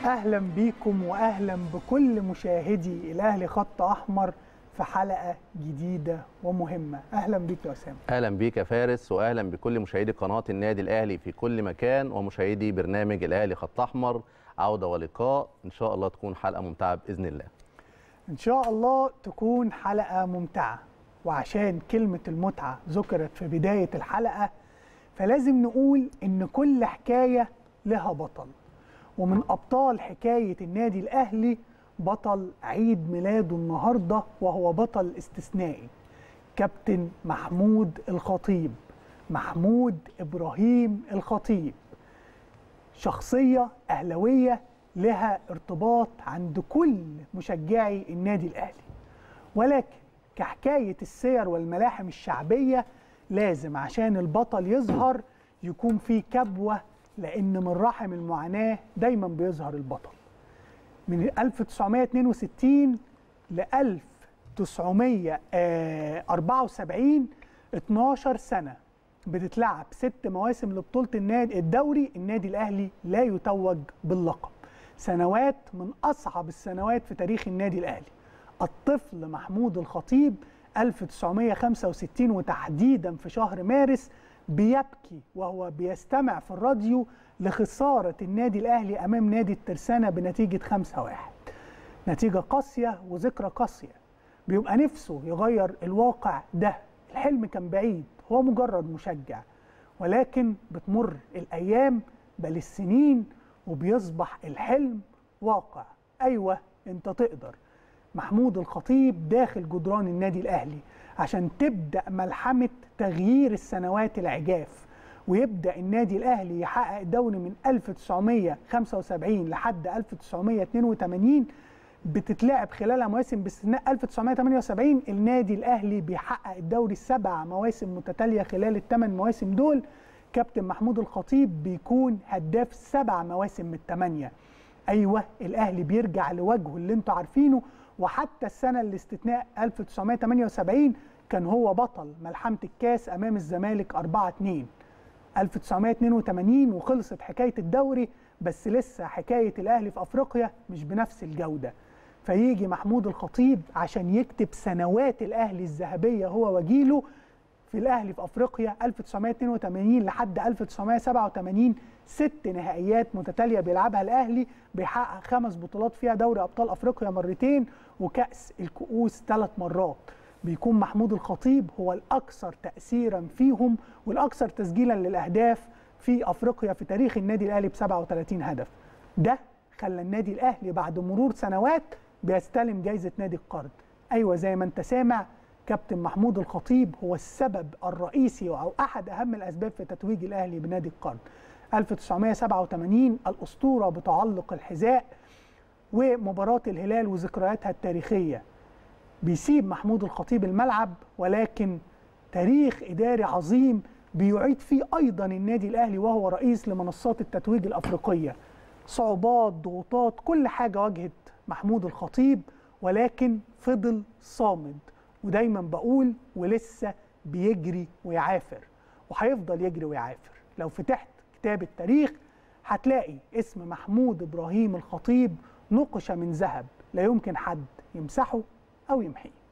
أهلا بيكم وأهلا بكل مشاهدي الأهلي خط أحمر في حلقة جديدة ومهمة. أهلا بيك يا أسامة. أهلا بيك يا فارس، وأهلا بكل مشاهدي قناة النادي الأهلي في كل مكان ومشاهدي برنامج الأهلي خط أحمر. عودة ولقاء، إن شاء الله تكون حلقة ممتعة بإذن الله. إن شاء الله تكون حلقة ممتعة، وعشان كلمة المتعة ذكرت في بداية الحلقة فلازم نقول إن كل حكاية لها بطل، ومن أبطال حكاية النادي الأهلي بطل عيد ميلاده النهاردة، وهو بطل استثنائي، كابتن محمود الخطيب، محمود إبراهيم الخطيب. شخصية أهلوية لها ارتباط عند كل مشجعي النادي الأهلي، ولكن كحكاية السير والملاحم الشعبية لازم عشان البطل يظهر يكون في كبوة، لأن من رحم المعاناة دايما بيظهر البطل. من 1962 ل 1974 12 سنة بتتلعب 6 مواسم لبطولة الدوري، النادي الأهلي لا يتوج باللقب. سنوات من أصعب السنوات في تاريخ النادي الأهلي. الطفل محمود الخطيب 1965 وتحديدا في شهر مارس بيبكي وهو بيستمع في الراديو لخسارة النادي الأهلي أمام نادي الترسانة بنتيجة 5-1. نتيجة قاسية وذكرى قاسية، بيبقى نفسه يغير الواقع ده. الحلم كان بعيد، هو مجرد مشجع، ولكن بتمر الأيام بل السنين وبيصبح الحلم واقع. أيوة أنت تقدر. محمود الخطيب داخل جدران النادي الأهلي عشان تبدأ ملحمة تغيير السنوات العجاف، ويبدأ النادي الأهلي يحقق دوري من 1975 لحد 1982 بتتلعب خلالها مواسم، باستثناء 1978 النادي الأهلي بيحقق الدوري 7 مواسم متتالية. خلال ال8 مواسم دول كابتن محمود الخطيب بيكون هداف 7 مواسم من ال8. أيوة الأهلي بيرجع لوجهه اللي انتوا عارفينه، وحتى السنة الاستثناء 1978 كان هو بطل ملحمة الكاس أمام الزمالك 4-2. 1982 وخلصت حكاية الدوري، بس لسه حكاية الأهلي في أفريقيا مش بنفس الجودة. فيجي محمود الخطيب عشان يكتب سنوات الأهلي الذهبية هو وجيله في الأهلي في أفريقيا 1982 لحد 1987. 6 نهائيات متتالية بيلعبها الأهلي، بيحقق 5 بطولات فيها دوري أبطال أفريقيا مرتين وكأس الكؤوس 3 مرات. بيكون محمود الخطيب هو الأكثر تأثيرا فيهم والأكثر تسجيلا للأهداف في أفريقيا في تاريخ النادي الأهلي ب37 هدف. ده خلى النادي الأهلي بعد مرور سنوات بيستلم جايزة نادي القرن. أيوة زي ما أنت سامع، كابتن محمود الخطيب هو السبب الرئيسي أو أحد أهم الأسباب في تتويج الأهلي بنادي القرن. 1987 الأسطورة بتعلق الحذاء ومباراة الهلال وذكرياتها التاريخية. بيسيب محمود الخطيب الملعب، ولكن تاريخ إداري عظيم بيعيد فيه أيضا النادي الأهلي وهو رئيس لمنصات التتويج الأفريقية. صعوبات، ضغوطات، كل حاجة واجهت محمود الخطيب، ولكن فضل صامد. ودايما بقول ولسه بيجري ويعافر، وهيفضل يجري ويعافر. لو فتحت كتاب التاريخ هتلاقي اسم محمود إبراهيم الخطيب نقش من ذهب، لا يمكن حد يمسحه أو يمحيه.